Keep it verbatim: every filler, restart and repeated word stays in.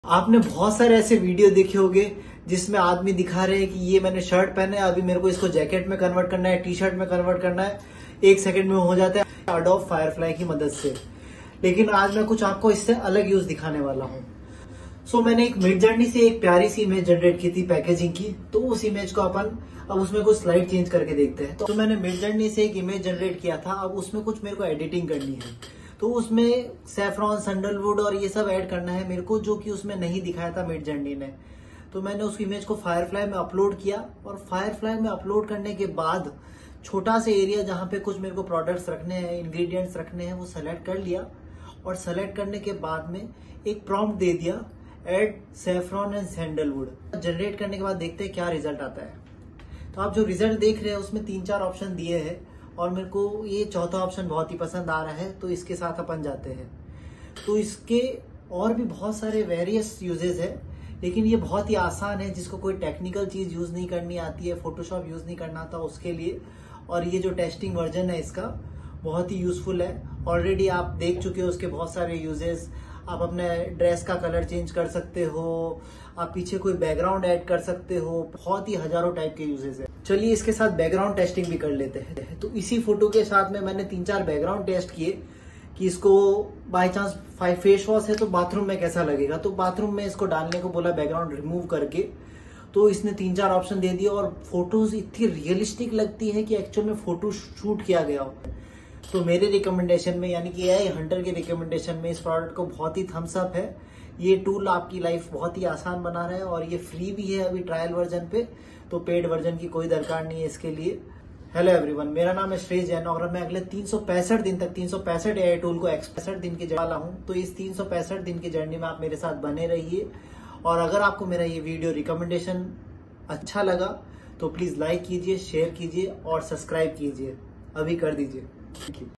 आपने बहुत सारे ऐसे वीडियो देखे होंगे जिसमें आदमी दिखा रहे हैं कि ये मैंने शर्ट पहना है, अभी मेरे को इसको जैकेट में कन्वर्ट करना है, टी शर्ट में कन्वर्ट करना है, एक सेकंड में हो जाता है एडोब फायरफ्लाई की मदद से। लेकिन आज मैं कुछ आपको इससे अलग यूज दिखाने वाला हूँ। सो so, मैंने एक मिडजर्नी से एक प्यारी सी इमेज जनरेट की थी पैकेजिंग की, तो उस इमेज को अपन अब उसमें कुछ स्लाइड चेंज करके देखते हैं। तो मैंने मिडजर्नी से एक इमेज जनरेट किया था, अब उसमें कुछ मेरे को एडिटिंग करनी है, तो उसमें सैफरॉन, सैंडलवुड और ये सब ऐड करना है मेरे को, जो कि उसमें नहीं दिखाया था मिडजर्नी ने। तो मैंने उस इमेज को फायरफ्लाई में अपलोड किया और फायरफ्लाई में अपलोड करने के बाद छोटा सा एरिया जहां पे कुछ मेरे को प्रोडक्ट्स रखने हैं, इंग्रेडिएंट्स रखने हैं, वो सेलेक्ट कर लिया। और सेलेक्ट करने के बाद में एक प्रॉम्प्ट दे दिया, add saffron and sandalwood. Generate करने के बाद देखते हैं क्या रिजल्ट आता है। तो आप जो रिजल्ट देख रहे हैं उसमें तीन चार ऑप्शन दिए हैं और मेरे को ये चौथा ऑप्शन बहुत ही पसंद आ रहा है, तो इसके साथ अपन जाते हैं। तो इसके और भी बहुत सारे वेरियस यूजेस है, लेकिन ये बहुत ही आसान है, जिसको कोई टेक्निकल चीज यूज नहीं करनी आती है, फोटोशॉप यूज नहीं करना आता उसके लिए। और ये जो टेस्टिंग वर्जन है इसका बहुत ही यूजफुल है। ऑलरेडी आप देख चुके हो उसके बहुत सारे यूजेस। आप अपने ड्रेस का कलर चेंज कर सकते हो, आप पीछे कोई बैकग्राउंड ऐड कर सकते हो, बहुत ही हजारों टाइप के यूजेस है। चलिए इसके साथ बैकग्राउंड टेस्टिंग भी कर लेते हैं। तो इसी फोटो के साथ में मैंने तीन चार बैकग्राउंड टेस्ट किए कि इसको बाय चांस फेस वॉश है तो बाथरूम में कैसा लगेगा। तो बाथरूम में इसको डालने को बोला बैकग्राउंड रिमूव करके, तो इसने तीन चार ऑप्शन दे दिए और फोटोज इतनी रियलिस्टिक लगती है कि एक्चुअल में फोटो शूट किया गया हो। तो मेरे रिकमेंडेशन में, यानी कि एआई हंटर के रिकमेंडेशन में, इस प्रोडक्ट को बहुत ही थम्स अप है। ये टूल आपकी लाइफ बहुत ही आसान बना रहा है और ये फ्री भी है अभी ट्रायल वर्जन पे, तो पेड वर्जन की कोई दरकार नहीं है इसके लिए। हेलो एवरीवन, मेरा नाम है श्रेय जैन और मैं अगले तीन सौ पैंसठ दिन तक तीन सौ पैंसठ एआई टूल को पैंसठ दिन की वाला हूँ। तो इस तीन सौ पैंसठ दिन की जर्नी में आप मेरे साथ बने रहिए। और अगर आपको मेरा ये वीडियो रिकमेंडेशन अच्छा लगा तो प्लीज लाइक कीजिए, शेयर कीजिए और सब्सक्राइब कीजिए। अभी कर दीजिए। Thank you.